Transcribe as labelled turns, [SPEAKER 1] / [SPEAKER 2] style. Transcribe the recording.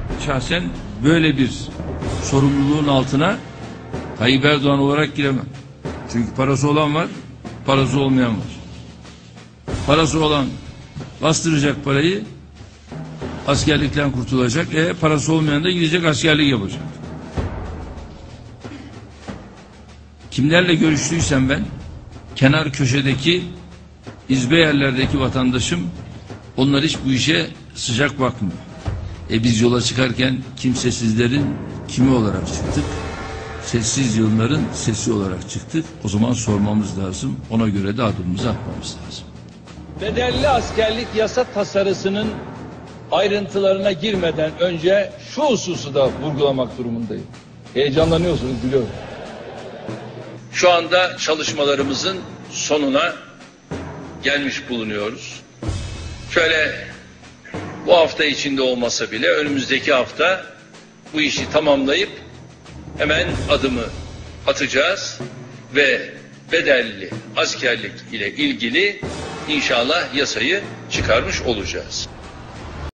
[SPEAKER 1] Şahsen böyle bir sorumluluğun altına Tayyip Erdoğan olarak giremem. Çünkü parası olan var, parası olmayan var. Parası olan bastıracak parayı, askerlikten kurtulacak. Parası olmayan da gidecek askerlik yapacak. Kimlerle görüştüysem ben, kenar köşedeki, izbe yerlerdeki vatandaşım, onlar hiç bu işe sıcak bakmıyor. Biz yola çıkarken kimsesizlerin kimi olarak çıktık? Sessiz yığınların sesi olarak çıktık. O zaman sormamız lazım. Ona göre de adımımızı atmamız lazım.
[SPEAKER 2] Bedelli askerlik yasa tasarısının ayrıntılarına girmeden önce şu hususu da vurgulamak durumundayım. Heyecanlanıyorsunuz biliyorum. Şu anda çalışmalarımızın sonuna gelmiş bulunuyoruz. Şöyle bu hafta içinde olmasa bile önümüzdeki hafta bu işi tamamlayıp hemen adımı atacağız ve bedelli askerlik ile ilgili inşallah yasayı çıkarmış olacağız.